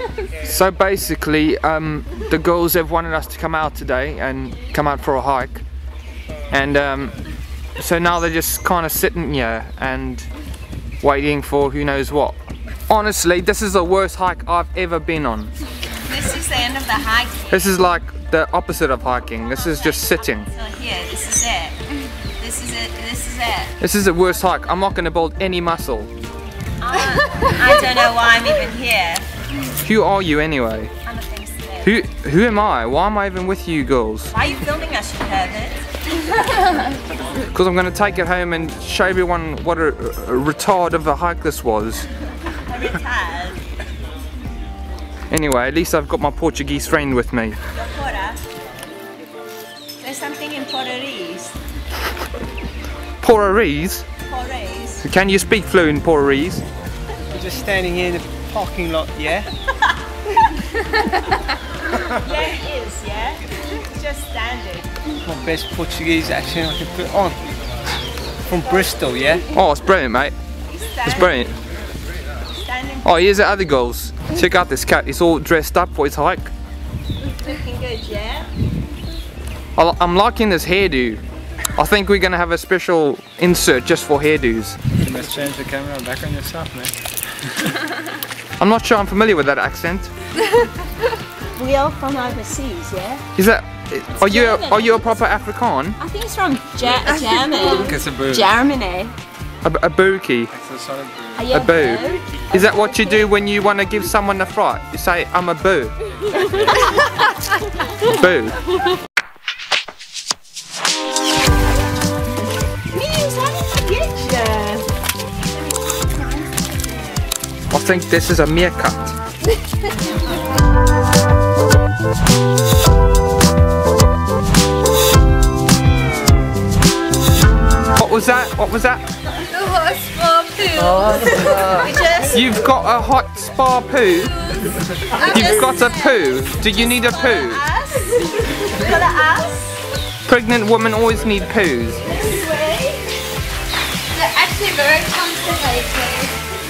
So basically, the girls have wanted us to come out today and come out for a hike, and so now they're just kind of sitting here and waiting for who knows what. Honestly, this is the worst hike I've ever been on. This is the end of the hike. This is like the opposite of hiking. This is just sitting. So here, this is it. This is it. This is it. This is the worst hike. I'm not going to build any muscle. I don't know why I'm even here. Who are you anyway? I'm a gangster. Who am I? Why am I even with you girls? Why are you filming us, you pervert? Because I'm going to take it home and show everyone what a retard of a hike this was. A retard. Anyway, at least I've got my Portuguese friend with me. Your porra. There's something in Portuguese. Portuguese? Portuguese. Can you speak fluent Portuguese? We're just standing here in the parking lot, yeah? Yeah, it is, yeah? Just standing. My best Portuguese accent I can put on. From Bristol, yeah? Oh, it's brilliant, mate. It's brilliant. Standing. Oh, here's the other girls. Check out this cat. He's all dressed up for his hike. Looking good, yeah? I'm liking this hairdo. I think we're going to have a special insert just for hairdos. You must change the camera back on yourself, mate. I'm not sure I'm familiar with that accent. We are from overseas, yeah? Is that... Are you a proper Afrikaan? I think it's from Germany. It's a boo. Germany. A bookie? It's a solid boo. Are you A boo? Is that what you do when you want to give someone a fright? You say, I'm a boo. Boo. I think this is a meerkat. What was that? What was that? The hot spa poo. You've got a hot spa poo. You've got a poo. Do you need a poo? You got an ass? Pregnant women always need poos. They're actually very constipated.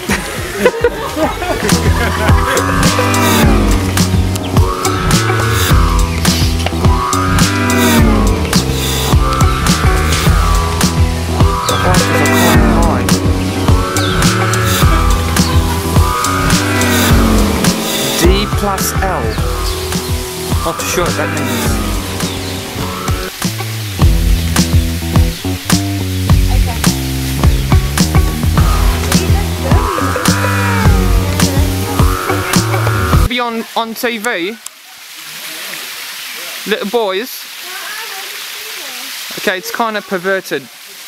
D+L. Not too sure what that means. Be on TV. Little boys. Okay, it's kind of perverted.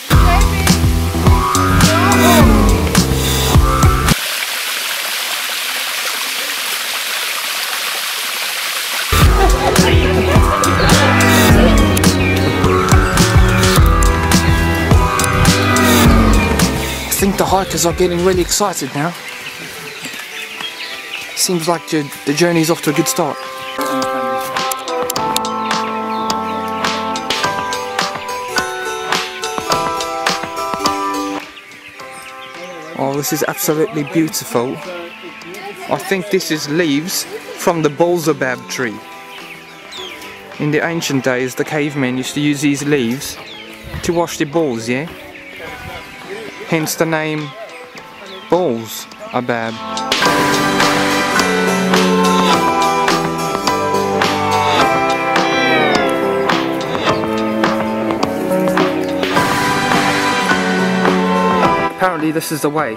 I think the hikers are getting really excited now. Seems like the journey's off to a good start. Oh, this is absolutely beautiful. I think this is leaves from the baobab tree. In the ancient days, the cavemen used to use these leaves to wash their balls, yeah? Hence the name baobab. Apparently this is the way.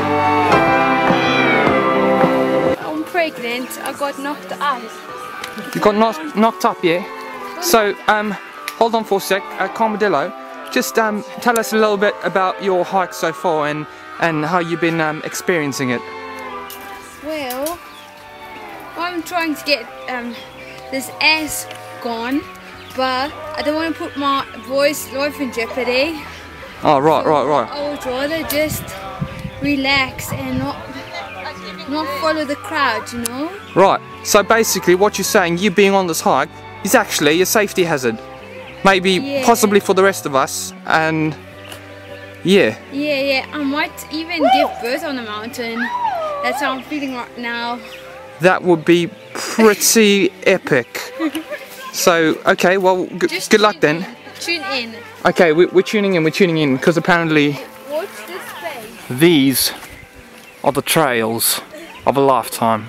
I'm pregnant. I got knocked up. You got knocked up, yeah? So, hold on for a sec. Carmadillo, just tell us a little bit about your hike so far and how you've been experiencing it. Well, I'm trying to get this ass gone, but I don't want to put my boy's life in jeopardy. Oh, right. I would rather just relax and not follow the crowd, you know? Right, so basically what you're saying, you being on this hike, is actually a safety hazard. Maybe, possibly for the rest of us, and yeah. Yeah, I might even give birth on the mountain. That's how I'm feeling right now. That would be pretty epic. So, okay, well, good luck then. Tune in. Okay, we're tuning in, because apparently Watch this space. these are the trails of a lifetime.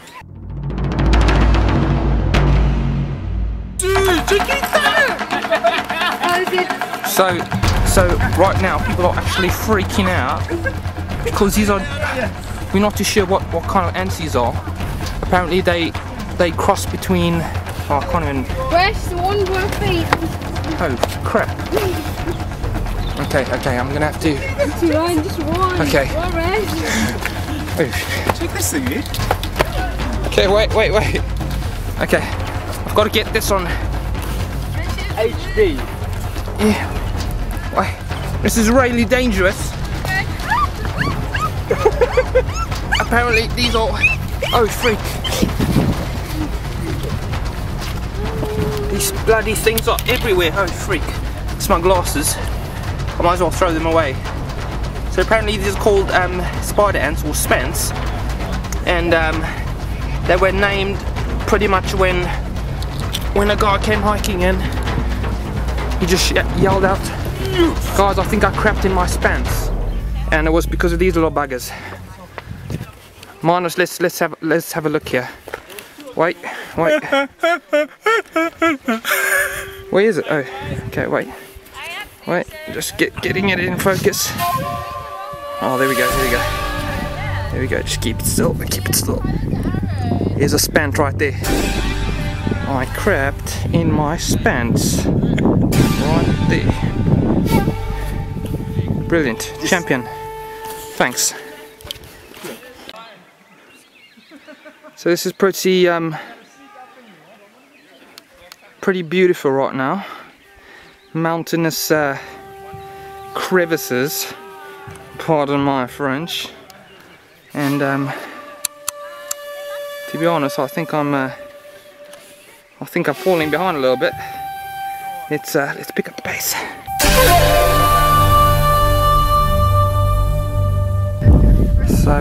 So right now people are actually freaking out because these are, we're not too sure what kind of ants these are. Apparently they cross between, oh, I can't even. Where's the one more feet? Oh crap. Okay, I'm gonna have to. Just one. Okay. Check this thing here. Okay, wait. Okay, I've got to get this on HD. Yeah. Wait, this is really dangerous. Apparently these are, oh freak. These bloody things are everywhere, oh freak. It's my glasses. I might as well throw them away. So apparently these are called spider ants or spants. And they were named pretty much when a guy came hiking in. He just yelled out, "Guys, I think I crapped in my spants," and it was because of these little buggers. Minus, let's have a look here. Wait. Where is it? Oh, okay. Wait. Just getting it in focus. Oh, there we go. There we go. Just keep it still. Here's a spant right there. I crapped in my spants. Right there. Brilliant. Champion. Thanks. So this is pretty beautiful right now. Mountainous crevices. Pardon my French. And to be honest, I think I'm falling behind a little bit. Let's pick up the pace. So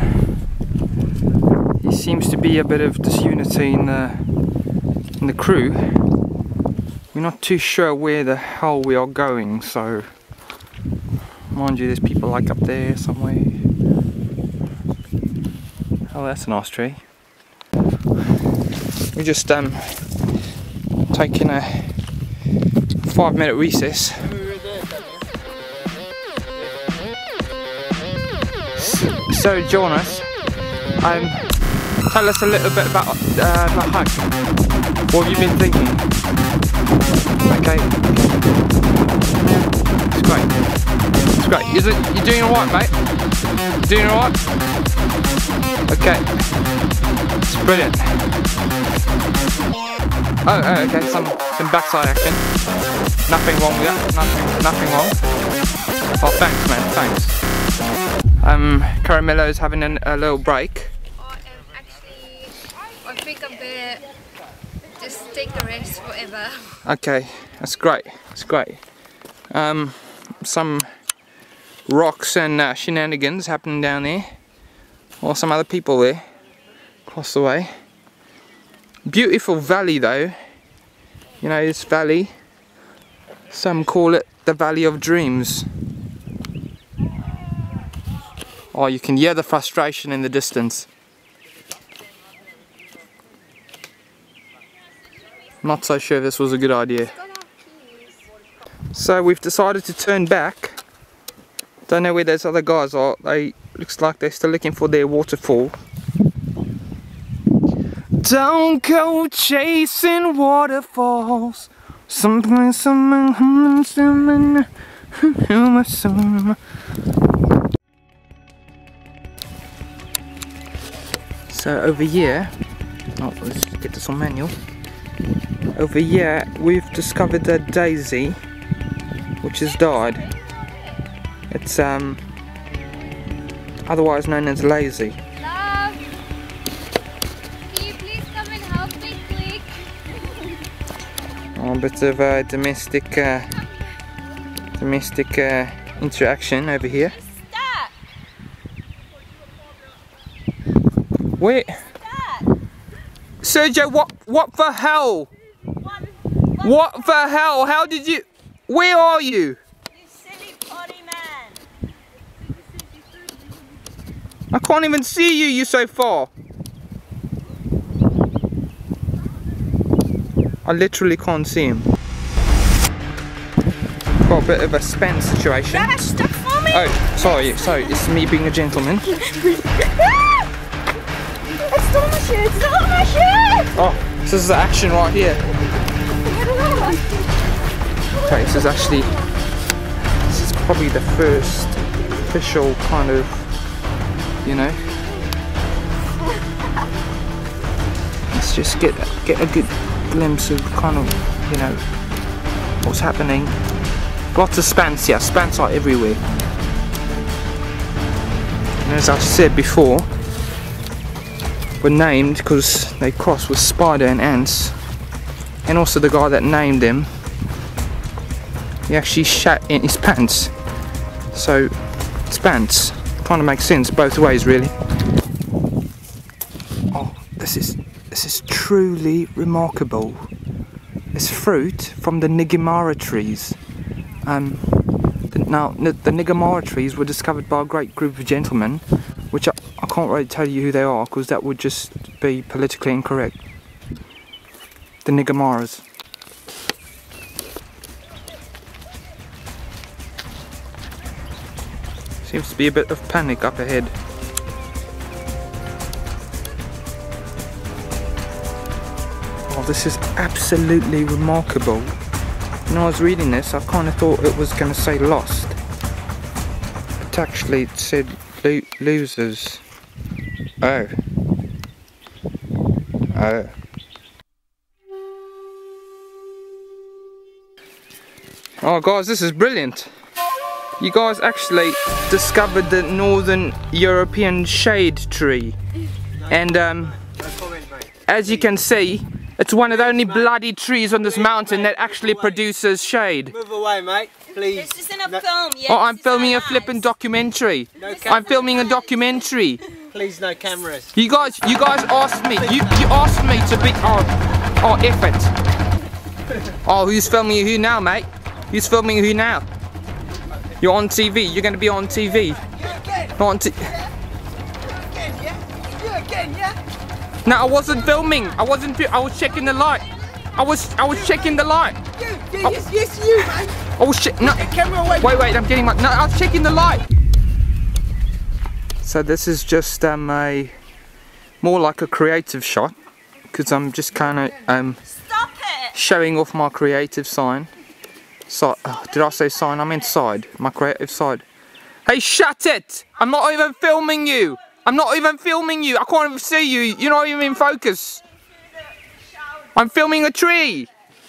there seems to be a bit of disunity in the crew. We're not too sure where the hell we are going, so mind you, there's people like up there somewhere. Oh, that's a nice tree. We're just taking a 5-minute recess. So Jonas, tell us a little bit about the hike. What have you been thinking? Okay. It's great. You're doing alright, mate? You doing alright? Okay. It's brilliant. Oh, okay, some backside action. Nothing wrong with that. Nothing wrong. Oh, thanks, man. Thanks. Caramello's having a little break. Actually, I think I'm gonna just take a rest forever. Okay, that's great. Some rocks and shenanigans happening down there, or some other people there across the way. Beautiful valley though. You know, this valley, some call it the Valley of Dreams. Oh, you can hear the frustration in the distance. Not so sure this was a good idea. So we've decided to turn back. Don't know where those other guys are. Looks like they're still looking for their waterfall. Don't go chasing waterfalls. Someplace, So over here, oh, let's get this on manual. Over here we've discovered a daisy which has died. It's otherwise known as lazy. Love, can you please come and help me quick? Oh, a bit of domestic interaction over here. Stop! Where? Stop! Sergio, what the hell? What the hell? How did you... Where are you? You silly potty man. I can't even see you, you're so far. I literally can't see him. Got a bit of a span situation. That stuff for me? Oh, sorry, it's me being a gentleman. I stole my shirt, stole my shirt! Oh, this is the action right here. Okay, this is probably the first official kind of, you know. Let's just get a good glimpse of kind of, you know, what's happening. Lots of spans here, spans are everywhere. And as I said before, were named because they cross with spider and ants. And also the guy that named them, he actually shat in his pants. So, spans kind of makes sense both ways, really. Oh, this is truly remarkable. It's fruit from the Nigimara trees. Now, the Nigimara trees were discovered by a great group of gentlemen, which I can't really tell you who they are because that would just be politically incorrect. The Nigimaras. Seems to be a bit of panic up ahead. Oh, this is absolutely remarkable. When I was reading this, I kind of thought it was going to say lost. But actually it said losers. Oh. Oh. Oh guys, this is brilliant. You guys actually discovered the Northern European shade tree. And as you can see, it's one of the only bloody trees on this mountain that actually produces shade. Move away, mate, please. This isn't a film yet. Oh, I'm filming a flippin' documentary. I'm filming a documentary. Please, no cameras. You guys asked me. You asked me to be. Oh, F it. Oh, who's filming who now, mate? Who's filming who now? You're on TV. You're going to be on TV. You again? Not on TV. You again, yeah? No, I wasn't filming. I was checking the light. I was checking the light. Yes, you, mate. Oh shit! No. Get the camera away. Wait. I'm getting my. No, I was checking the light. So this is just a more like a creative shot because I'm just kind of Stop it! showing off my creative side. So, did I say sign? I meant side. My creative side. Hey, shut it! I'm not even filming you. I'm not even filming you. I can't even see you. You're not even in focus. I'm filming a tree.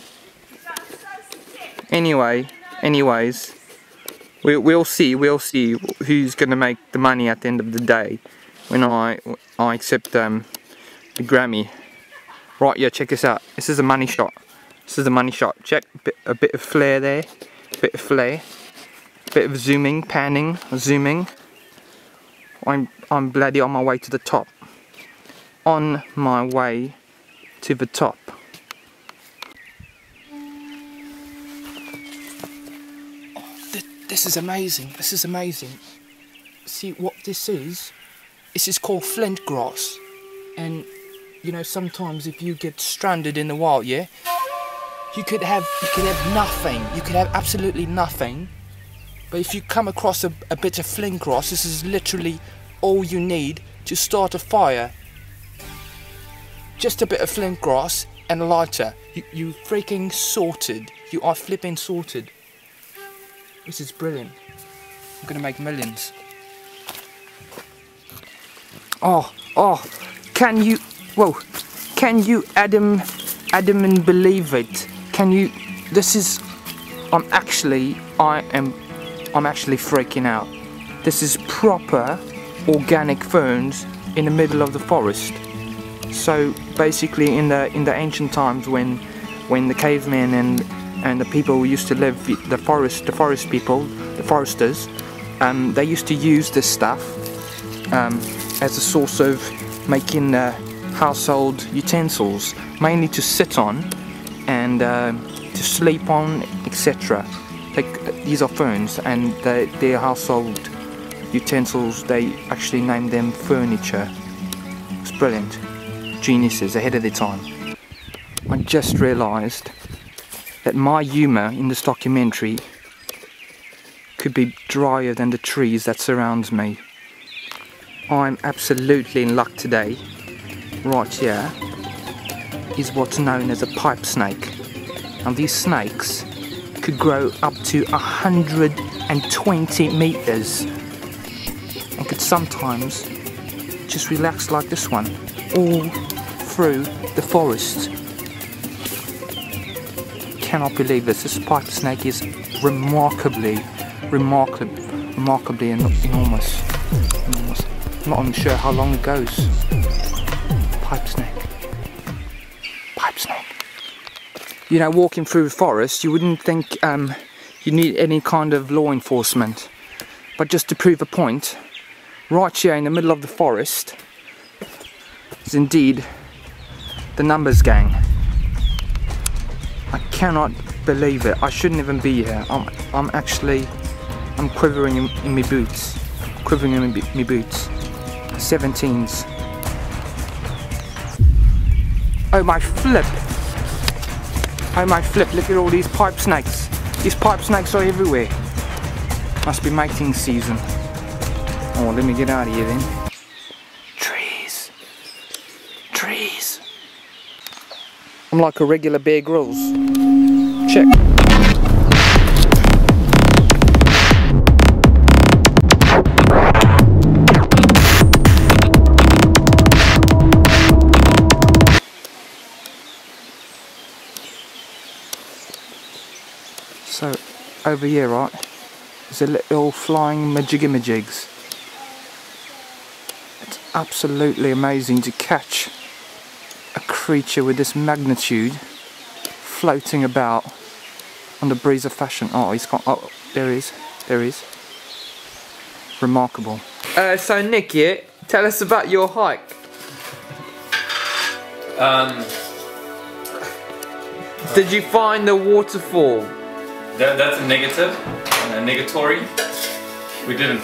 Anyways, we'll see who's gonna make the money at the end of the day when I accept the Grammy. Right, yeah, check this out. This is a money shot. This is a money shot. Check a bit of flare there, bit of flare, bit of zooming, panning, zooming. I'm bloody on my way to the top. On my way to the top. Oh, this is amazing. This is amazing. See what this is? This is called flint grass. And you know, sometimes if you get stranded in the wild, yeah, you could have nothing. You could have absolutely nothing. But if you come across a bit of flint grass, this is literally all you need to start a fire. Just a bit of flint grass and a lighter. You freaking sorted. You are flipping sorted. This is brilliant. I'm gonna make millions. Oh, can you Adam and believe it? Can you, I'm actually freaking out. This is proper organic ferns in the middle of the forest. So basically in the ancient times when the cavemen and the people who used to live, the forest people, the foresters, they used to use this stuff as a source of making household utensils, mainly to sit on and to sleep on, etc. These are ferns, and they're household utensils. They actually named them furniture. It's brilliant. Geniuses, ahead of their time. I just realised that my humour in this documentary could be drier than the trees that surrounds me. I'm absolutely in luck today. Right here is what's known as a pipe snake. And these snakes could grow up to 120 meters and could sometimes just relax like this one all through the forest. Cannot believe this. This pipe snake is remarkably enormous. I'm not even sure how long it goes. Pipe snake. Pipe snake. You know, walking through the forest, you wouldn't think you need any kind of law enforcement. But just to prove a point, right here in the middle of the forest is indeed the numbers gang. I cannot believe it. I shouldn't even be here. I'm quivering in my boots. Quivering in my boots. 17s. Oh my flip! Oh my flip, look at all these pipe snakes. These pipe snakes are everywhere. Must be mating season. Oh, let me get out of here then. Trees. Trees. I'm like a regular Bear Grylls. Check. So, over here, right, there's a little flying majiggy-majigs. It's absolutely amazing to catch a creature with this magnitude floating about on the breeze of fashion. Oh, he's got, oh, there he is, there he is. Remarkable. So Nick, yeah, tell us about your hike. Did you find the waterfall? That's a negative, negatory. We didn't.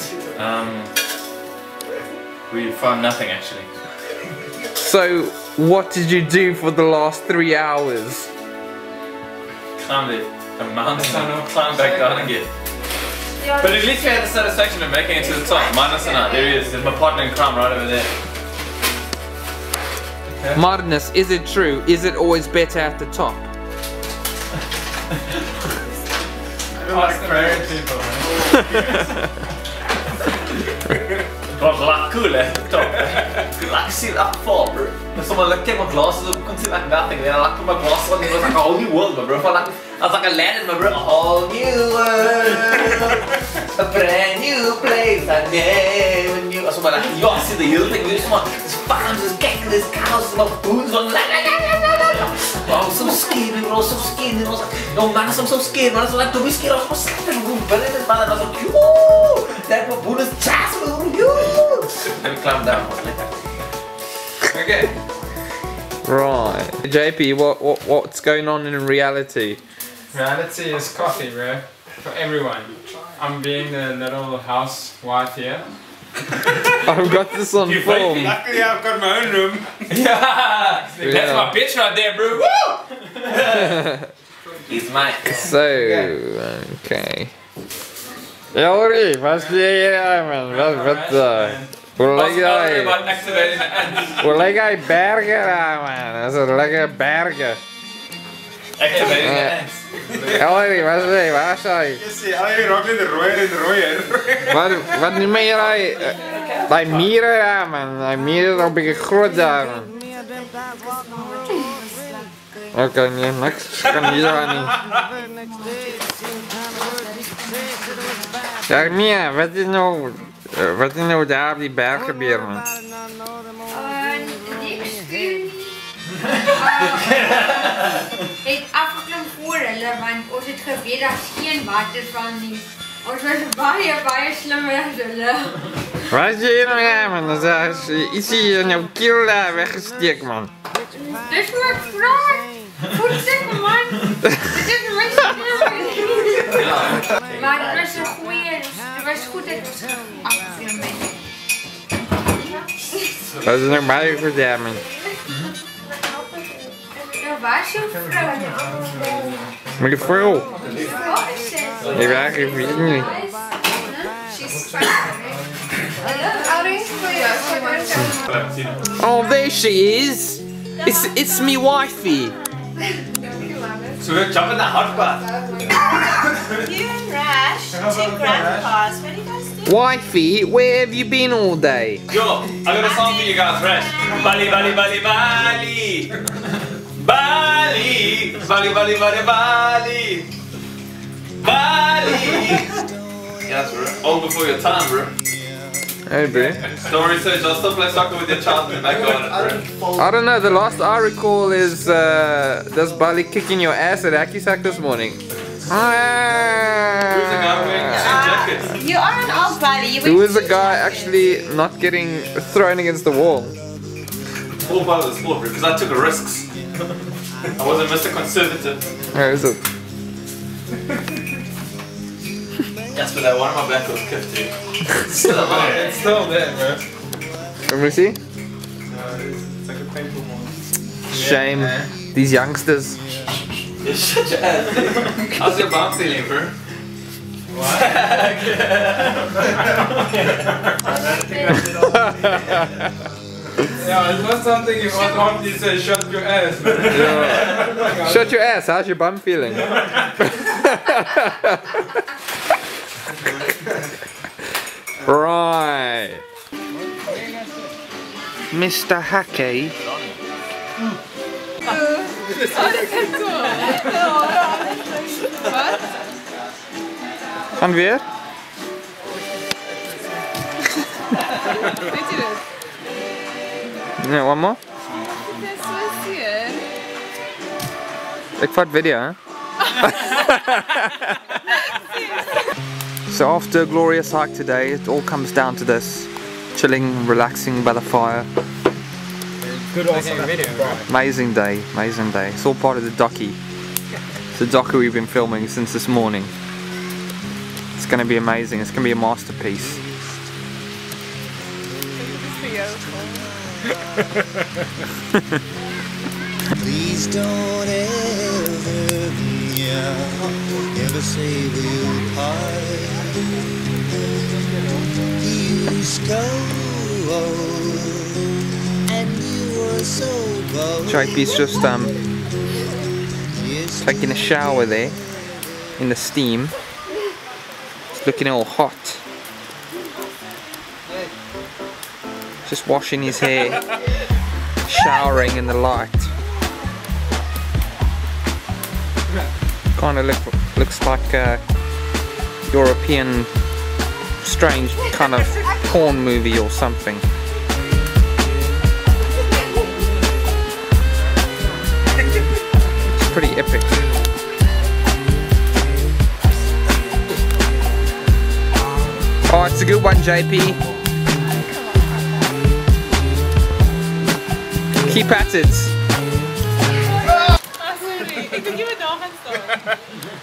We found nothing actually. So, what did you do for the last 3 hours? Climbed the mountain and climbed back down again. But at least we had the satisfaction of making it to the top. Minus or not, there he is. There's my partner in crime right over there. Okay. Martinus, is it true? Is it always better at the top? Ask prairie people, man. Wat laat cool hè, top. Like see that fall, bro. Someone like take my glasses up, couldn't see like nothing. Then I like put my glasses on, it was like a whole new world, bro. I was like a land in my bro, a whole new world, a brand new place I never knew. So like, you all see the hill thing, there's farms, there's cattle, there's cows, there's boots, I was so scared, we were all so scared, and I was like, no man, I'm so scared, man. I was like, don't be scared, I was so scared, we were building this man, and I was like, yoo, that was Buddha's chest, yoo. Let me climb down. Okay. Right. JP, what's going on in reality? Reality is coffee, bro. For everyone. I'm being the little housewife here. I've got this on film. Luckily I've got my own room. Yeah! That's my bitch right there, bro. Woo! He's mine. So, okay. Jori, wat zie jij, man? Hoe leg jij bergen aan, man? Dat is een lekkere bergen. Activating the ants. Jori, wat zie je? Waar sta je? Je rokt in de rooier. Wat niet meer bij mieren, ja, man. Die mieren zijn een beetje groot daar, man. Oké, nee, niks. Kan hier aan niet. Ja, Mia, wat is nou daar op die berg gebeurd, man? Het afgeklim voor hulle, want ons het geweet daar's geen water van nie. Ons was baie slimmer as hulle. Wat is hier nou aan, man? Dat is hier in jouw keel weggestikt, man. Dit is mijn vraag. Voedsel, man. Dit is mijn vraag. Maar het was een goeie. Het was goed dat het was afgefilmd. Dat is nog bij voor man. Waar is jouw vrouw? Maar je vrouw? Ik weet het niet. Oh, there she is. It's me wifey. So we're jumping the hot bath. You and Rash, two grandpas. What do you guys do? Wifey, where have you been all day? Yo, I got a song for you guys, Rash. Bali, Bali, Bali, Bali. Bali, Bali, Bali, Bali, Bali. Bali. Yes, bro. All before your time, bro. Hey, bro. Don't research, I'll still play soccer with your child in the back garden, bro. I don't know, the last I recall is does Bali kicking your ass at Akisak this morning? Who's the guy wearing jackets? You are an old buddy. Who was the guy actually not getting thrown against the wall? It's all part of the sport, bro, because I took risks. I wasn't Mr. Conservative. Where is it? Yes, but that one of my back was kicked too. It's still alive. It's still there, bro. Let me see. It's like a painful one. Shame. These youngsters. Yeah, shut your ass. How's your bum feeling, bro? Yeah, it's not something you automatically say, shut your ass, man. Yeah. Shut your ass, how's your bum feeling? Right. Mr. Hackey. Gaan weer? Weet je dit? Nee, one more. Dit is zo zeer. Ik vat video, hè? So after a glorious hike today, it all comes down to this. Chilling, relaxing by the fire. Good also video, right? Amazing day, amazing day. It's all part of the docu. It's the docu we've been filming since this morning. It's gonna be amazing, it's gonna be a masterpiece. Please don't ever say we'll part. You used to go, and you were so bold. JP's just taking a shower there in the steam. It's looking all hot. Just washing his hair, showering in the light. Kind of looks like a European strange kind of porn movie or something. It's pretty epic. Oh, it's a good one, JP. Keep at it. Sorry, ik denk je met nog gaan staan.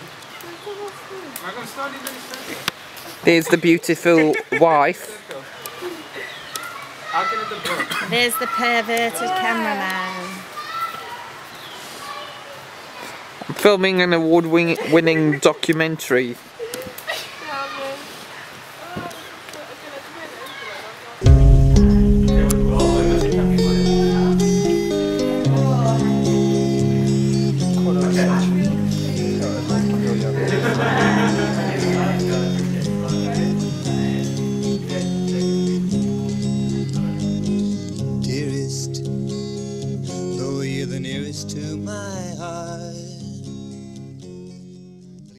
There's the beautiful wife. There's the perverted cameraman. I'm filming an award-winning documentary